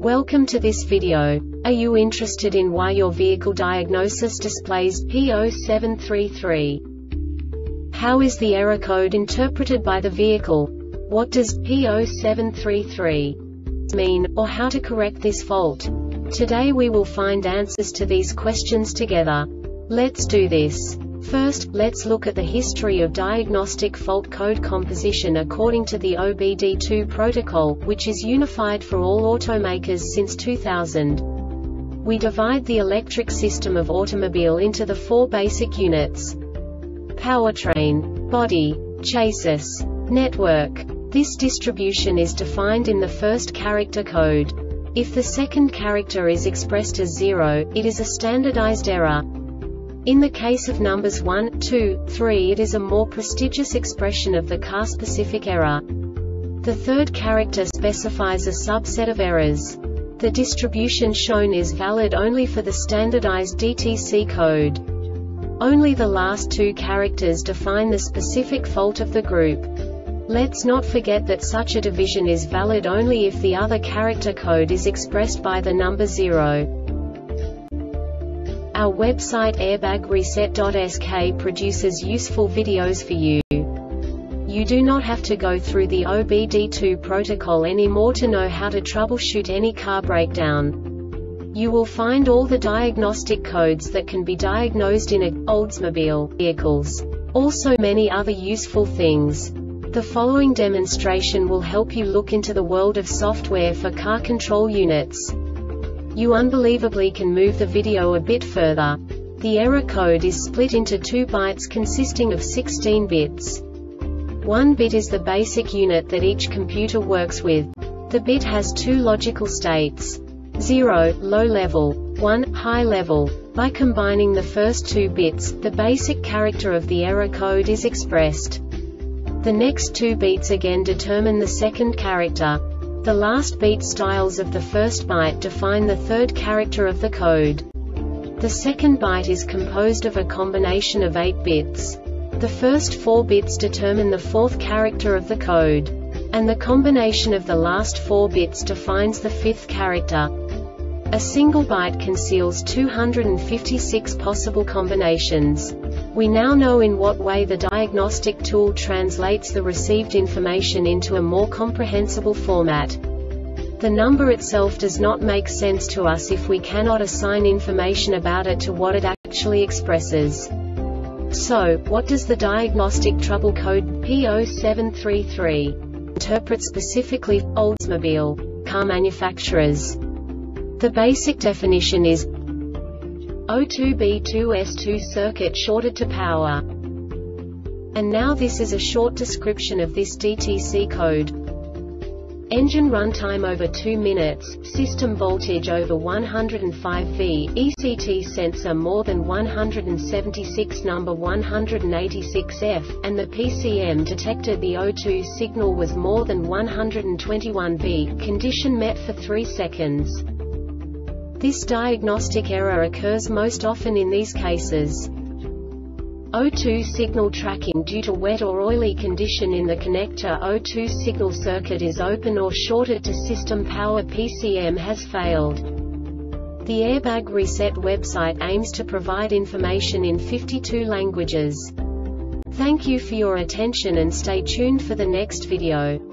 Welcome to this video. Are you interested in why your vehicle diagnosis displays P0733? How is the error code interpreted by the vehicle? What does P0733 mean, or how to correct this fault? Today we will find answers to these questions together. Let's do this. First, let's look at the history of diagnostic fault code composition according to the OBD2 protocol, which is unified for all automakers since 2000. We divide the electric system of automobile into the four basic units: powertrain, body, chassis, network. This distribution is defined in the first character code. If the second character is expressed as 0, it is a standardized error. In the case of numbers 1, 2, 3, it is a more prestigious expression of the car-specific error. The third character specifies a subset of errors. The distribution shown is valid only for the standardized DTC code. Only the last two characters define the specific fault of the group. Let's not forget that such a division is valid only if the other character code is expressed by the number 0. Our website airbagreset.sk produces useful videos for you. You do not have to go through the OBD2 protocol anymore to know how to troubleshoot any car breakdown. You will find all the diagnostic codes that can be diagnosed in Oldsmobile vehicles. Also many other useful things. The following demonstration will help you look into the world of software for car control units. You unbelievably can move the video a bit further. The error code is split into 2 bytes consisting of 16 bits. 1 bit is the basic unit that each computer works with. The bit has 2 logical states: 0, low level, 1, high level. By combining the first 2 bits, the basic character of the error code is expressed. The next 2 beats again determine the second character. The last beat styles of the first byte define the third character of the code. The second byte is composed of a combination of 8 bits. The first 4 bits determine the fourth character of the code. And the combination of the last 4 bits defines the fifth character. A single byte conceals 256 possible combinations. We now know in what way the diagnostic tool translates the received information into a more comprehensible format. The number itself does not make sense to us if we cannot assign information about it to what it actually expresses. So, what does the diagnostic trouble code P0733 interpret specifically for Oldsmobile car manufacturers? The basic definition is O2B2S2 circuit shorted to power. And now this is a short description of this DTC code. Engine runtime over 2 minutes, system voltage over 105 V, ECT sensor more than 176, number 186F, and the PCM detected the O2 signal was more than 121 V, condition met for 3 seconds. This diagnostic error occurs most often in these cases: O2 signal tracking due to wet or oily condition in the connector, O2 signal circuit is open or shorted to system power, PCM has failed. The Airbag Reset website aims to provide information in 52 languages. Thank you for your attention and stay tuned for the next video.